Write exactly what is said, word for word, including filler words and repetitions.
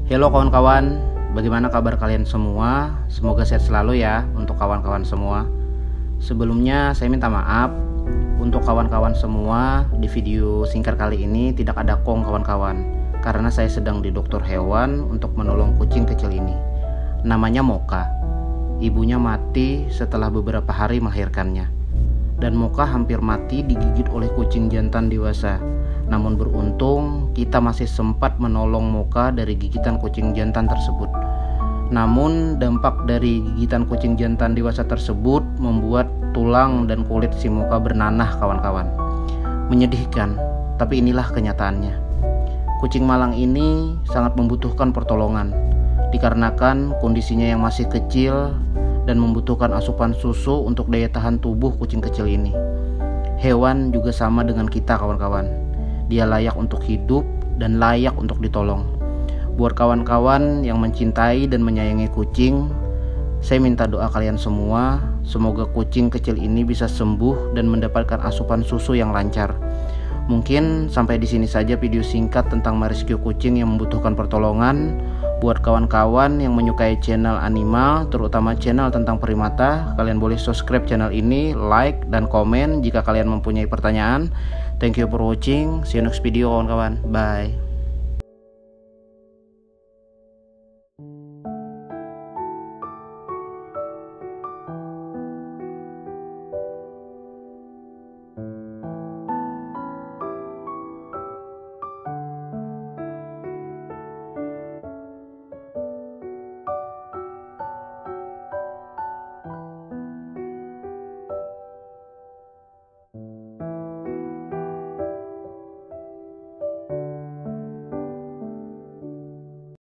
Halo kawan-kawan, bagaimana kabar kalian semua? Semoga sehat selalu ya untuk kawan-kawan semua. Sebelumnya saya minta maaf untuk kawan-kawan semua. Di video singkat kali ini tidak ada kong kawan-kawan, karena saya sedang di dokter hewan untuk menolong kucing kecil ini. Namanya Mocha. Ibunya mati setelah beberapa hari melahirkannya, dan Mocha hampir mati digigit oleh kucing jantan dewasa. Namun beruntung kita masih sempat menolong Mocha dari gigitan kucing jantan tersebut. Namun dampak dari gigitan kucing jantan dewasa tersebut membuat tulang dan kulit si Mocha bernanah kawan-kawan. Menyedihkan, tapi inilah kenyataannya. Kucing malang ini sangat membutuhkan pertolongan, dikarenakan kondisinya yang masih kecil dan membutuhkan asupan susu untuk daya tahan tubuh kucing kecil ini. Hewan juga sama dengan kita kawan-kawan. Dia layak untuk hidup dan layak untuk ditolong. Buat kawan-kawan yang mencintai dan menyayangi kucing, saya minta doa kalian semua, semoga kucing kecil ini bisa sembuh dan mendapatkan asupan susu yang lancar. Mungkin sampai di sini saja video singkat tentang merescue kucing yang membutuhkan pertolongan. Buat kawan-kawan yang menyukai channel animal, terutama channel tentang primata, kalian boleh subscribe channel ini, like, dan komen jika kalian mempunyai pertanyaan. Thank you for watching. See you next video kawan-kawan. Bye.